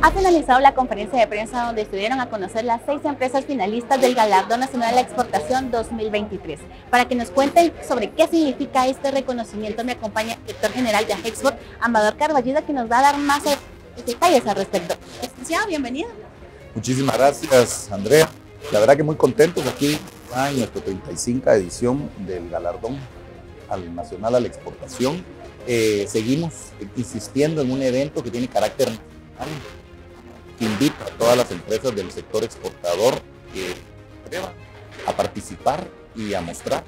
Ha finalizado la conferencia de prensa donde estuvieron a conocer las 6 empresas finalistas del Galardón Nacional de la Exportación 2023. Para que nos cuenten sobre qué significa este reconocimiento, me acompaña el director general de Agexport, Amador Carballida, que nos va a dar más detalles al respecto. Licenciado, bienvenido. Muchísimas gracias, Andrea. La verdad que muy contentos aquí en nuestra 35 edición del Galardón Nacional a la Exportación. Seguimos insistiendo en un evento que tiene carácter nacional, que invita a todas las empresas del sector exportador a participar y a mostrar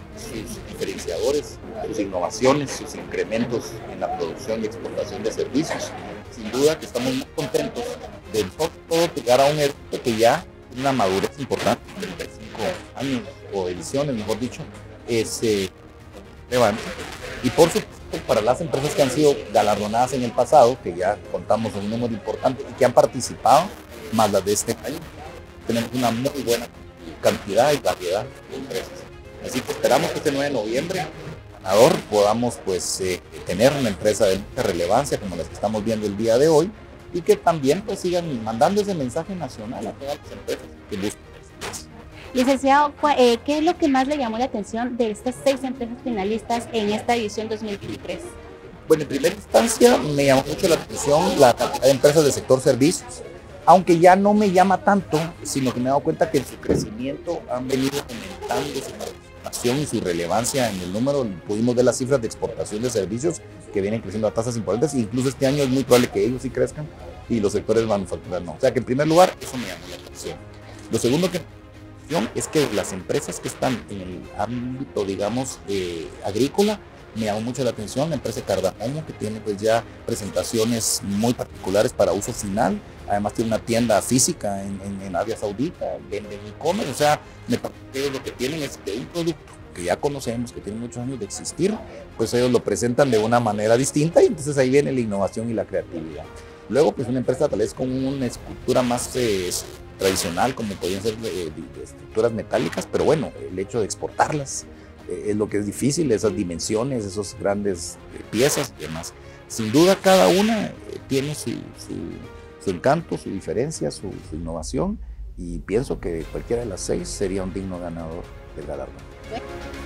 sus diferenciadores, sus innovaciones, sus incrementos en la producción y exportación de servicios. Sin duda que estamos muy contentos de todo llegar a un evento que ya tiene una madurez importante, 35 años o ediciones, mejor dicho, es relevante. Y por supuesto, para las empresas que han sido galardonadas en el pasado, que ya contamos un número importante y que han participado, más las de este año, tenemos una muy buena cantidad y variedad de empresas. Así que esperamos que este 9 de noviembre, ganador, podamos tener una empresa de mucha relevancia como las que estamos viendo el día de hoy, y que también sigan mandando ese mensaje nacional a todas las empresas que buscan. Licenciado, ¿qué es lo que más le llamó la atención de estas 6 empresas finalistas en esta edición 2023? Bueno, en primera instancia me llamó mucho la atención la cantidad de empresas del sector servicios, aunque ya no me llama tanto, sino que me he dado cuenta que en su crecimiento han venido aumentando su participación y su relevancia en el número. Pudimos ver las cifras de exportación de servicios que vienen creciendo a tasas importantes, e incluso este año es muy probable que ellos sí crezcan y los sectores manufactureros no. O sea que en primer lugar, eso me llamó la atención. Lo segundo que es que las empresas que están en el ámbito, digamos, agrícola, me llamó mucho la atención la empresa Cardamomo, que tiene pues ya presentaciones muy particulares para uso final. Además tiene una tienda física en Arabia Saudita, vende e-commerce. O sea, me parece que lo que tienen es que un producto que ya conocemos, que tiene muchos años de existir, pues ellos lo presentan de una manera distinta, y entonces ahí viene la innovación y la creatividad. Luego, pues una empresa tal vez con una estructura más tradicional, como podrían ser de estructuras metálicas, pero bueno, el hecho de exportarlas es lo que es difícil, esas dimensiones, esas grandes piezas y demás. Sin duda cada una tiene su encanto, su diferencia, su innovación, y pienso que cualquiera de las 6 sería un digno ganador del galardón.